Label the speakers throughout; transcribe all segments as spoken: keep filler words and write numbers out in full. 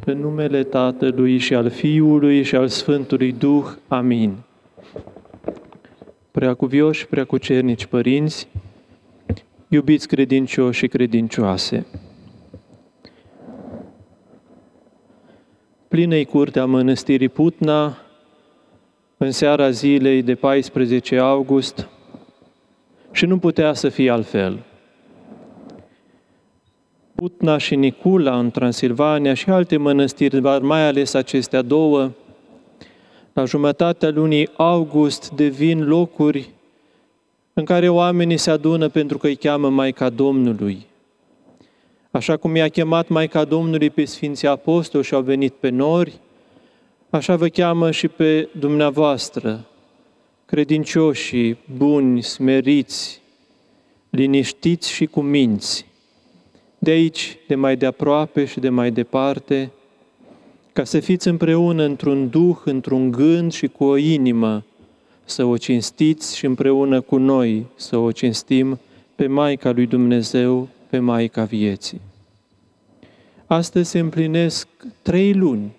Speaker 1: În numele Tatălui și al Fiului și al Sfântului Duh. Amin. Preacuvioși, preacucernici părinți, iubiți credincioși și credincioase, plină-i curtea mănăstirii Putna, în seara zilei de paisprezece august, și nu putea să fie altfel. Putna și Nicula în Transilvania și alte mănăstiri, dar mai ales acestea două, la jumătatea lunii august devin locuri în care oamenii se adună pentru că îi cheamă Maica Domnului. Așa cum i-a chemat Maica Domnului pe Sfinții Apostoli și au venit pe nori, așa vă cheamă și pe dumneavoastră, credincioșii, buni, smeriți, liniștiți și cu minți, de aici, de mai de aproape și de mai departe, ca să fiți împreună într-un duh, într-un gând și cu o inimă, să o cinstiți și împreună cu noi să o cinstim pe Maica lui Dumnezeu, pe Maica vieții. Astăzi se împlinesc trei luni.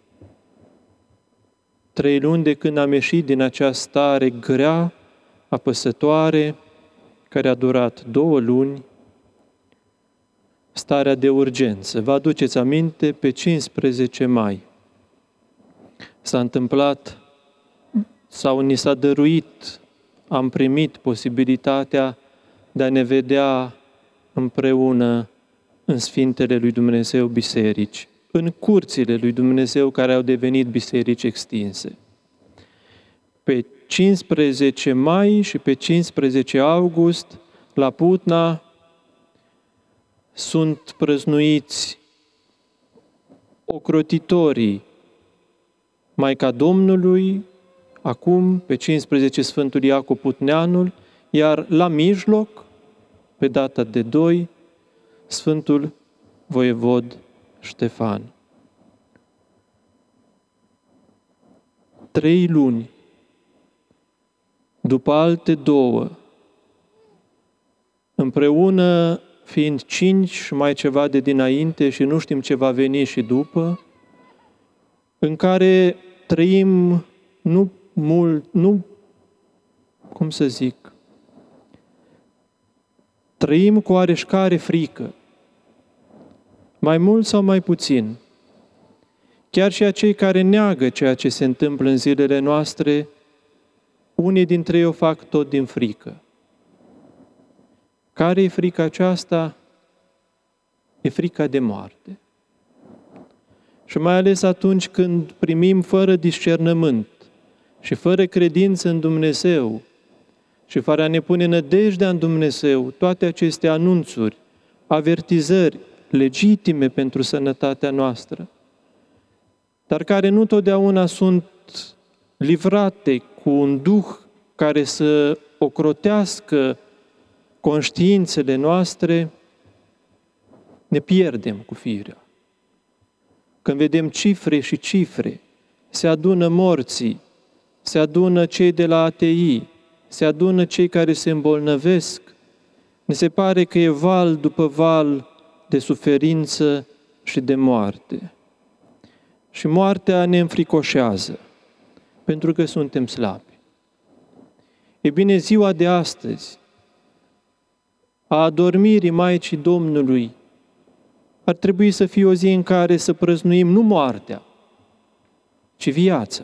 Speaker 1: Trei luni de când am ieșit din acea stare grea, apăsătoare, care a durat două luni, starea de urgență. Vă aduceți aminte, pe cincisprezece mai s-a întâmplat sau ni s-a dăruit, am primit posibilitatea de a ne vedea împreună în Sfintele lui Dumnezeu biserici, în curțile lui Dumnezeu care au devenit biserici extinse. Pe cincisprezece mai și pe cincisprezece august, la Putna, sunt prăznuiți ocrotitorii Maica Domnului, acum pe cincisprezece Sfântul Iacob Putneanul, iar la mijloc, pe data de doi, Sfântul Voievod Ștefan. Trei luni, după alte două, împreună fiind cinci și mai ceva de dinainte și nu știm ce va veni și după, în care trăim nu mult, nu, cum să zic, trăim cu oareșcare frică, mai mult sau mai puțin. Chiar și acei care neagă ceea ce se întâmplă în zilele noastre, unii dintre ei o fac tot din frică. Care e frica aceasta? E frica de moarte. Și mai ales atunci când primim fără discernământ și fără credință în Dumnezeu și fără a ne pune nădejdea în Dumnezeu, toate aceste anunțuri, avertizări legitime pentru sănătatea noastră, dar care nu totdeauna sunt livrate cu un duh care să ocrotească conștiințele noastre, ne pierdem cu firea. Când vedem cifre și cifre, se adună morții, se adună cei de la A T I, se adună cei care se îmbolnăvesc, ne se pare că e val după val de suferință și de moarte. Și moartea ne înfricoșează, pentru că suntem slabi. E bine, ziua de astăzi, a adormirii Maicii Domnului, ar trebui să fie o zi în care să prăznuim nu moartea, ci viața.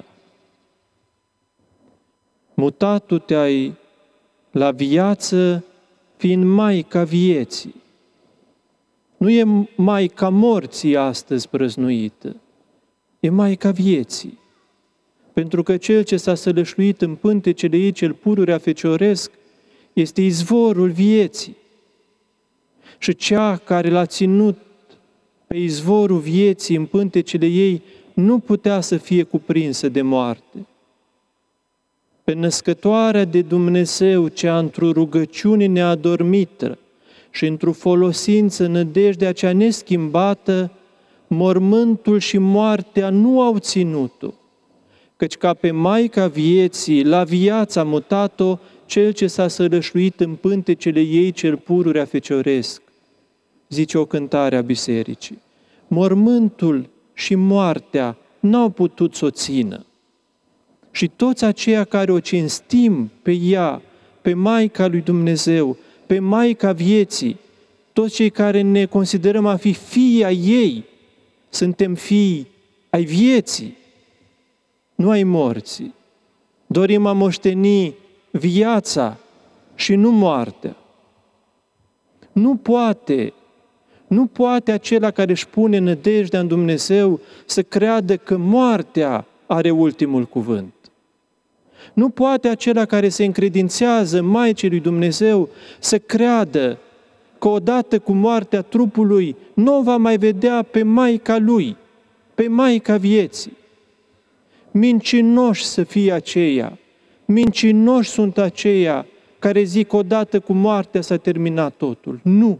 Speaker 1: Mutatul te-ai la viață fiind Maica vieții. Nu e Maica morții astăzi prăznuită, e Maica vieții. Pentru că cel ce s-a sălășluit în pântecele ei cel pururea fecioresc este izvorul vieții. Și cea care l-a ținut pe izvorul vieții în pântecele ei nu putea să fie cuprinsă de moarte. Pe născătoarea de Dumnezeu, cea într-o rugăciune neadormită și într-o folosință nădejdea cea neschimbată, mormântul și moartea nu au ținut-o, căci ca pe Maica vieții, la viața mutat-o, cel ce s-a sălășluit în pântecele ei cel pururea fecioresc, zice o cântare a bisericii. Mormântul și moartea n-au putut să o țină. Și toți aceia care o cinstim pe ea, pe Maica lui Dumnezeu, pe Maica vieții, toți cei care ne considerăm a fi fii ai ei, suntem fii ai vieții, nu ai morții. Dorim a moșteni viața și nu moartea. Nu poate, nu poate acela care își pune nădejdea în Dumnezeu să creadă că moartea are ultimul cuvânt. Nu poate acela care se încredințează Maicii lui Dumnezeu să creadă că odată cu moartea trupului nu o va mai vedea pe Maica lui, pe Maica vieții. Mincinoși să fie aceia, mincinoși sunt aceia care zic odată cu moartea s-a terminat totul. Nu!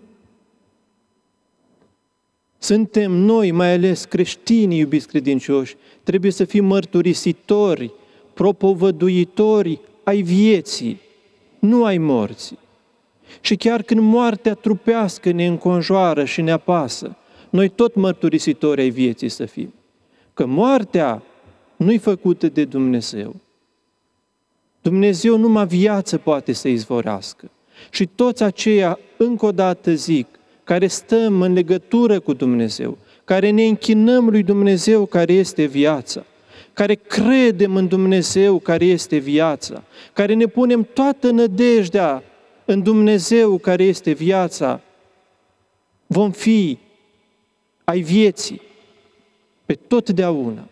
Speaker 1: Suntem noi, mai ales creștinii, iubiți credincioși, trebuie să fim mărturisitori, propovăduitori ai vieții, nu ai morții. Și chiar când moartea trupească ne înconjoară și ne apasă, noi tot mărturisitori ai vieții să fim. Că moartea nu-i făcută de Dumnezeu. Dumnezeu numai viață poate să izvorească. Și toți aceia, încă o dată zic, care stăm în legătură cu Dumnezeu, care ne închinăm lui Dumnezeu care este viața, care credem în Dumnezeu care este viața, care ne punem toată nădejdea în Dumnezeu care este viața, vom fi ai vieții pe totdeauna.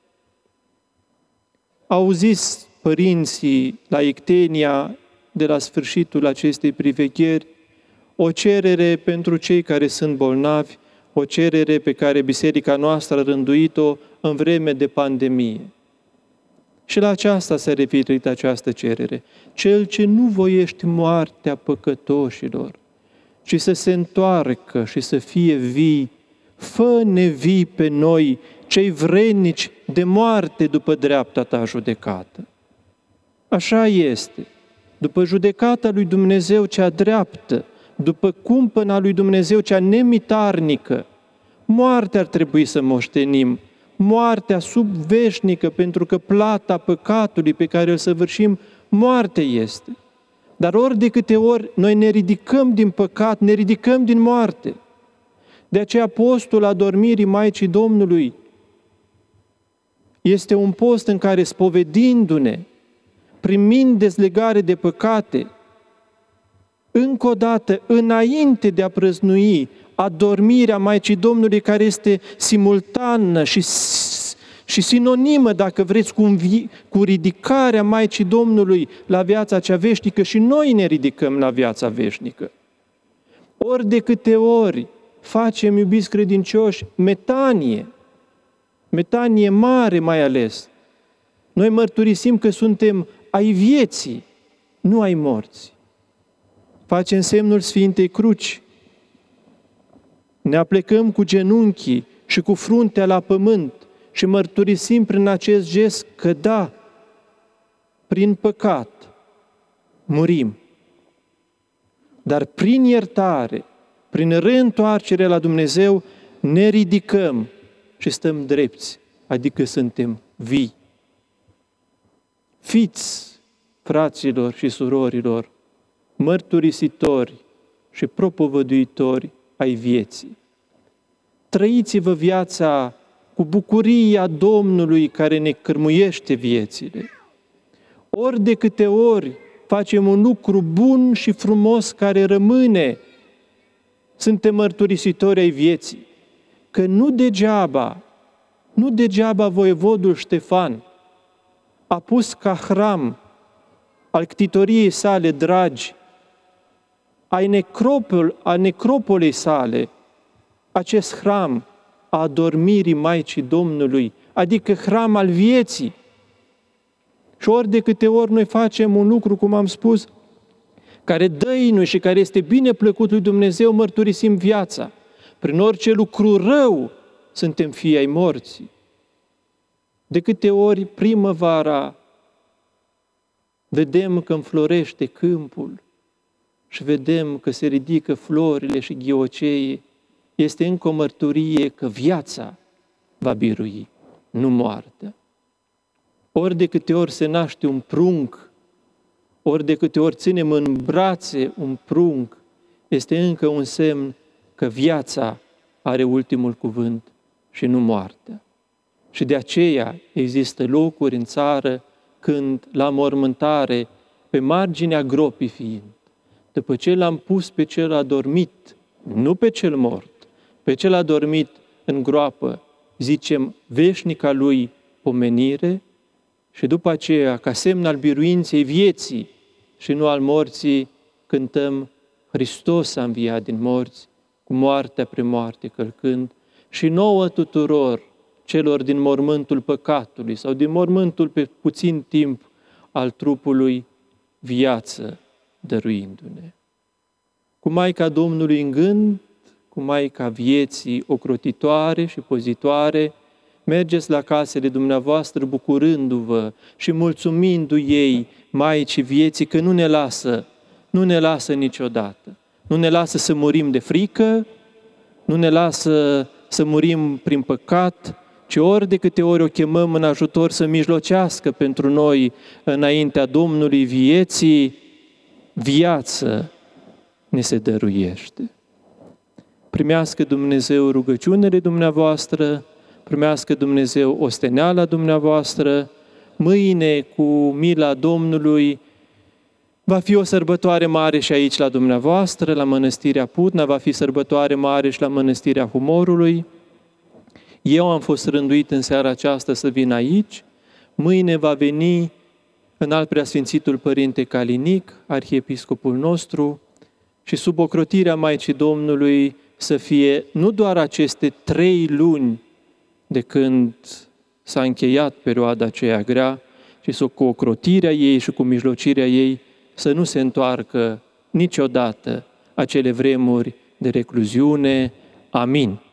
Speaker 1: Auziți părinții la Ictenia, de la sfârșitul acestei privegheri, o cerere pentru cei care sunt bolnavi, o cerere pe care biserica noastră a rânduit-o în vreme de pandemie. Și la aceasta s-a referit această cerere. Cel ce nu voiește moartea păcătoșilor, ci să se întoarcă și să fie vii, fă-ne vii pe noi, cei vrednici de moarte după dreapta ta judecată. Așa este. După judecata lui Dumnezeu cea dreaptă, după cumpăna lui Dumnezeu cea nemitarnică, moartea ar trebui să moștenim, moartea subveșnică, pentru că plata păcatului pe care îl săvârșim, moarte este. Dar ori de câte ori noi ne ridicăm din păcat, ne ridicăm din moarte. De aceea postul adormirii Maicii Domnului este un post în care, spovedindu-ne, primind dezlegare de păcate, încă o dată, înainte de a prăznui adormirea Maicii Domnului, care este simultană și, și sinonimă, dacă vreți, cu, învi, cu ridicarea Maicii Domnului la viața cea veșnică, și noi ne ridicăm la viața veșnică. Ori de câte ori facem, iubiți credincioși, metanie, metanie mare mai ales, noi mărturisim că suntem ai vieții, nu ai morții. Facem semnul Sfintei Cruci, ne aplecăm cu genunchii și cu fruntea la pământ și mărturisim prin acest gest că da, prin păcat murim. Dar prin iertare, prin reîntoarcere la Dumnezeu, ne ridicăm și stăm drepți, adică suntem vii. Fiți, fraților și surorilor, mărturisitori și propovăduitori ai vieții. Trăiți-vă viața cu bucuria Domnului care ne cârmuiește viețile. Ori de câte ori facem un lucru bun și frumos care rămâne, suntem mărturisitori ai vieții. Că nu degeaba, nu degeaba voievodul Ștefan a pus ca hram al ctitoriei sale dragi, a, necropol, a necropolei sale, acest hram a adormirii Maicii Domnului, adică hram al vieții. Și ori de câte ori noi facem un lucru, cum am spus, care dăinuie și care este bine plăcut lui Dumnezeu, mărturisim viața. Prin orice lucru rău suntem fii ai morții. De câte ori primăvara vedem că înflorește câmpul și vedem că se ridică florile și ghioceii, este încă o mărturie că viața va birui, nu moartea. Ori de câte ori se naște un prunc, ori de câte ori ținem în brațe un prunc, este încă un semn că viața are ultimul cuvânt și nu moartea. Și de aceea există locuri în țară când la mormântare, pe marginea gropii fiind, după ce l-am pus pe cel adormit, nu pe cel mort, pe cel adormit în groapă, zicem veșnica lui pomenire și după aceea, ca semn al biruinței vieții și nu al morții, cântăm Hristos a înviat din morți, cu moartea pre moarte călcând, și nouă tuturor celor din mormântul păcatului sau din mormântul pe puțin timp al trupului, viață dăruindu-ne. Cu Maica Domnului în gând, cu Maica vieții ocrotitoare și pozitoare, mergeți la casele dumneavoastră bucurându-vă și mulțumindu-i ei, Maicii vieții, că nu ne lasă, nu ne lasă niciodată. Nu ne lasă să murim de frică, nu ne lasă să murim prin păcat, ci ori de câte ori o chemăm în ajutor să mijlocească pentru noi înaintea Domnului vieții, viață ne se dăruiește. Primească Dumnezeu rugăciunile dumneavoastră, primească Dumnezeu osteneala dumneavoastră, mâine cu mila Domnului va fi o sărbătoare mare și aici la dumneavoastră, la Mănăstirea Putna, va fi sărbătoare mare și la Mănăstirea Humorului. Eu am fost rânduit în seara aceasta să vin aici, mâine va veni Înalt Preasfințitul Părinte Calinic, arhiepiscopul nostru, și sub ocrotirea Maicii Domnului să fie nu doar aceste trei luni de când s-a încheiat perioada aceea grea, ci cu ocrotirea ei și cu mijlocirea ei să nu se întoarcă niciodată acele vremuri de recluziune. Amin.